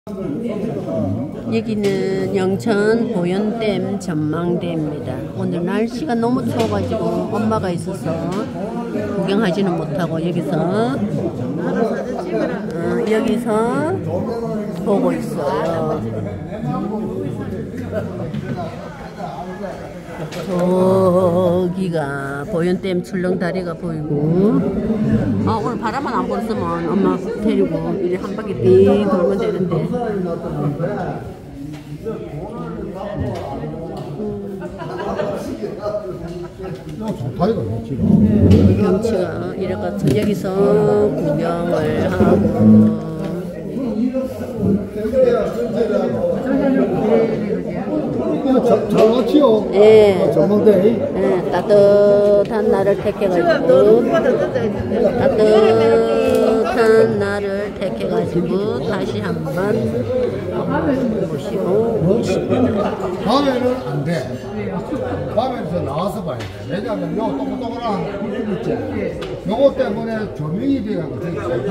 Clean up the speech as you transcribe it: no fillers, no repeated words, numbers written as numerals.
여기는 영천 보현댐 전망대입니다. 오늘 날씨가 너무 추워가지고 엄마가 있어서 구경하지는 못하고 여기서 보고 있어요. 저기가 보현댐 출렁다리가 보이고, 오늘 바람만 안 불었으면 엄마 데리고 이제 한 바퀴 띵 돌면 되는데. 경치가 이래가 여기서 구경을 하고. 잘났지요? 예. 전망대. 예, 따뜻한 날을 택해가지고 다시 한번 보시고 있습니다. 밤에는 안 돼. 밤에는 나와서 봐야 돼. 왜냐면 요 동글동글한 이름 있지. 요거 때문에 조명이 돼가지고